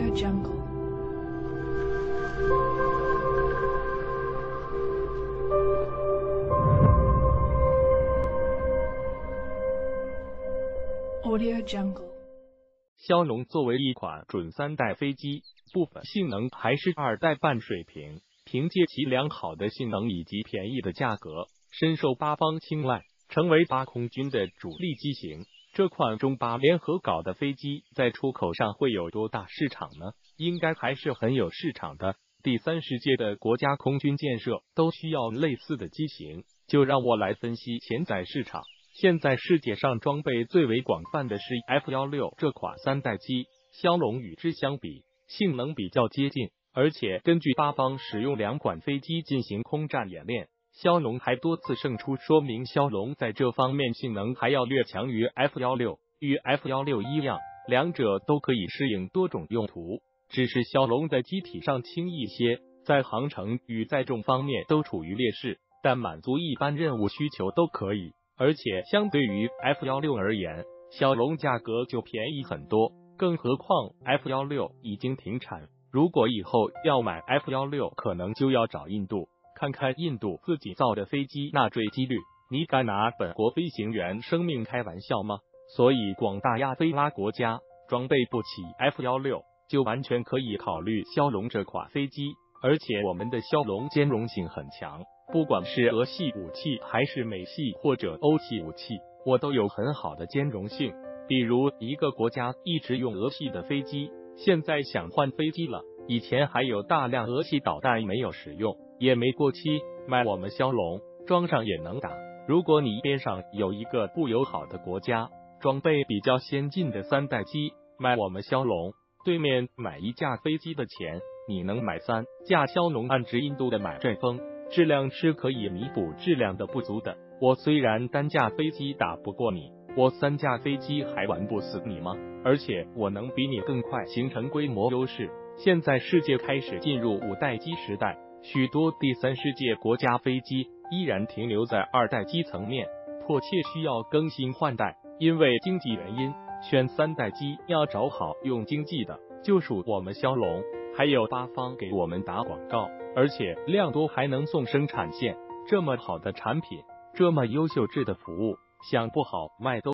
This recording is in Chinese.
Audio Jungle. Audio Jungle. 骁龙作为一款准3代飞机，部分性能还是2代半水平，凭借其良好的性能以及便宜的价格，深受八方青睐，成为八空军的主力机型。这款中巴联合搞的飞机在出口上会有多大市场呢？应该还是很有市场的。第三世界的国家空军建设都需要类似的机型，就让我来分析潜在市场。现在世界上装备最为广泛的是 F-16这款3代机，骁龙与之相比，性能比较接近，而且根据八方使用2款飞机进行空战演练，骁龙还多次胜出，说明骁龙在这方面性能还要略强于 F-16。与 F-16一样，两者都可以适应多种用途，只是骁龙在机体上轻一些，在航程与载重方面都处于劣势，但满足一般任务需求都可以。而且相对于 F-16而言，骁龙价格就便宜很多，更何况 F-16已经停产，如果以后要买 F-16，可能就要找印度，看看印度自己造的飞机纳税几率，你敢拿本国飞行员生命开玩笑吗？所以广大亚非拉国家装备不起 F-16，就完全可以考虑骁龙这款飞机，而且我们的骁龙兼容性很强。不管是俄系武器还是美系或者欧系武器，我都有很好的兼容性。比如一个国家一直用俄系的飞机，现在想换飞机了，以前还有大量俄系导弹没有使用，也没过期，卖我们骁龙，装上也能打。如果你边上有一个不友好的国家，装备比较先进的3代机，卖我们骁龙，对面买1架飞机的钱，你能买3架骁龙，按值印度的买阵风。质量是可以弥补质量的不足的。我虽然单架飞机打不过你，我3架飞机还玩不死你吗？而且我能比你更快形成规模优势。现在世界开始进入5代机时代，许多第三世界国家飞机依然停留在2代机层面，迫切需要更新换代。因为经济原因，选3代机要找好用经济的，就属我们骁龙。还有八方给我们打广告，而且量多还能送生产线，这么好的产品，这么优秀质的服务，想不好卖都